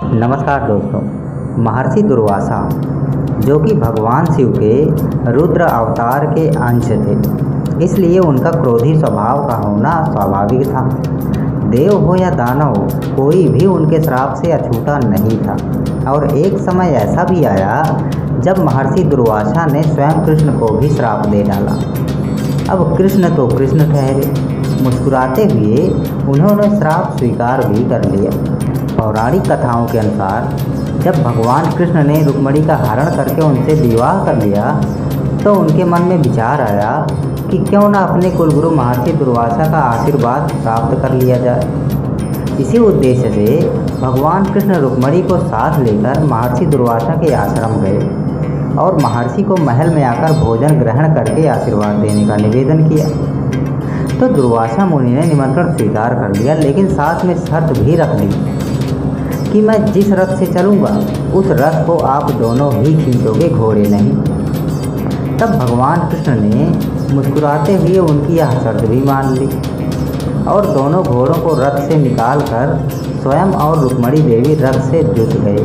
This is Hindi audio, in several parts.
नमस्कार दोस्तों। महर्षि दुर्वासा जो कि भगवान शिव के रुद्र अवतार के अंश थे, इसलिए उनका क्रोधी स्वभाव का होना स्वाभाविक था। देव हो या दानव, कोई भी उनके श्राप से अछूता नहीं था। और एक समय ऐसा भी आया जब महर्षि दुर्वासा ने स्वयं कृष्ण को भी श्राप दे डाला। अब कृष्ण तो कृष्ण ठहरे, मुस्कुराते हुए उन्होंने श्राप स्वीकार भी कर लिया। पौराणिक कथाओं के अनुसार जब भगवान कृष्ण ने रुक्मिणी का हरण करके उनसे विवाह कर लिया तो उनके मन में विचार आया कि क्यों न अपने कुलगुरु महर्षि दुर्वासा का आशीर्वाद प्राप्त कर लिया जाए। इसी उद्देश्य से भगवान कृष्ण रुक्मिणी को साथ लेकर महर्षि दुर्वासा के आश्रम गए और महर्षि को महल में आकर भोजन ग्रहण करके आशीर्वाद देने का निवेदन किया। तो दुर्वासा मुनि ने निमंत्रण स्वीकार कर लिया, लेकिन साथ में शर्त भी रख ली कि मैं जिस रथ से चलूँगा उस रथ को आप दोनों ही खींचोगे, घोड़े नहीं। तब भगवान कृष्ण ने मुस्कुराते हुए उनकी यह शर्त भी मान ली और दोनों घोड़ों को रथ से निकालकर स्वयं और रुक्मिणी देवी रथ से जुट गए।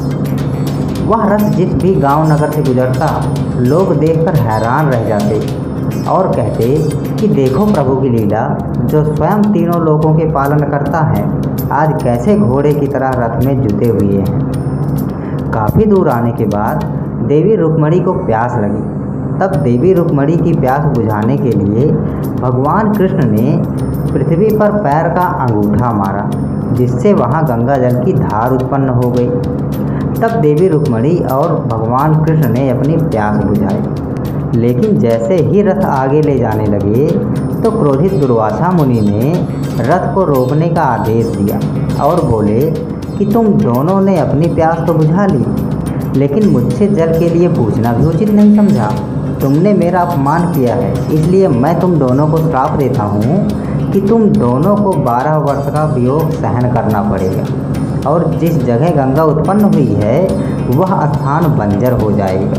वह रथ जिस भी गांव नगर से गुजरता, लोग देखकर हैरान रह जाते और कहते कि देखो प्रभु की लीला, जो स्वयं तीनों लोगों के पालन करता है, आज कैसे घोड़े की तरह रथ में जुटे हुए हैं। काफ़ी दूर आने के बाद देवी रुक्मिणी को प्यास लगी। तब देवी रुक्मिणी की प्यास बुझाने के लिए भगवान कृष्ण ने पृथ्वी पर पैर का अंगूठा मारा, जिससे वहां गंगा जल की धार उत्पन्न हो गई। तब देवी रुक्मिणी और भगवान कृष्ण ने अपनी प्यास बुझाई। लेकिन जैसे ही रथ आगे ले जाने लगे तो क्रोधित दुर्वासा मुनि ने रथ को रोकने का आदेश दिया और बोले कि तुम दोनों ने अपनी प्यास तो बुझा ली, लेकिन मुझसे जल के लिए पूछना भी उचित नहीं समझा। तुमने मेरा अपमान किया है, इसलिए मैं तुम दोनों को श्राप देता हूँ कि तुम दोनों को 12 वर्ष का वियोग सहन करना पड़ेगा और जिस जगह गंगा उत्पन्न हुई है वह स्थान बंजर हो जाएगा।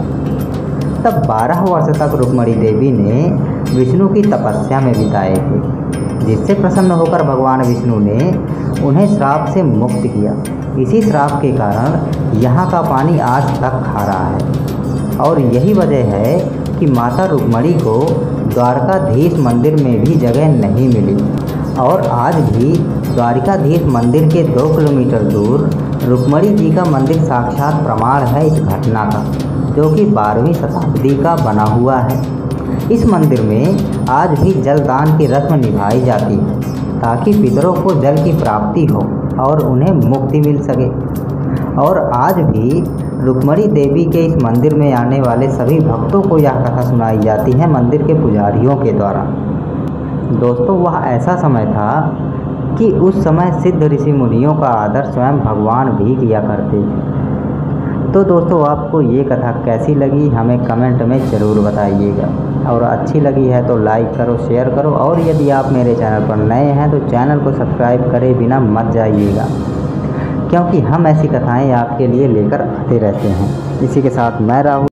तब 12 वर्ष तक रुक्मिणी देवी ने विष्णु की तपस्या में बिताए थे, जिससे प्रसन्न होकर भगवान विष्णु ने उन्हें श्राप से मुक्त किया। इसी श्राप के कारण यहाँ का पानी आज तक खारा है और यही वजह है कि माता रुक्मिणी को द्वारकाधीश मंदिर में भी जगह नहीं मिली। और आज भी द्वारकाधीश मंदिर के 2 किलोमीटर दूर रुक्मिणी जी का मंदिर साक्षात प्रमाण है इस घटना का, जो कि 12वीं शताब्दी का बना हुआ है। इस मंदिर में आज भी जलदान की रस्म निभाई जाती है ताकि पितरों को जल की प्राप्ति हो और उन्हें मुक्ति मिल सके। और आज भी रुक्मिणी देवी के इस मंदिर में आने वाले सभी भक्तों को यह कथा सुनाई जाती है मंदिर के पुजारियों के द्वारा। दोस्तों, वह ऐसा समय था कि उस समय सिद्ध ऋषि मुनियों का आदर स्वयं भगवान भी किया करते थे। तो दोस्तों, आपको ये कथा कैसी लगी हमें कमेंट में ज़रूर बताइएगा और अच्छी लगी है तो लाइक करो, शेयर करो और यदि आप मेरे चैनल पर नए हैं तो चैनल को सब्सक्राइब करे बिना मत जाइएगा, क्योंकि हम ऐसी कथाएं आपके लिए लेकर आते रहते हैं। इसी के साथ मैं राहुल।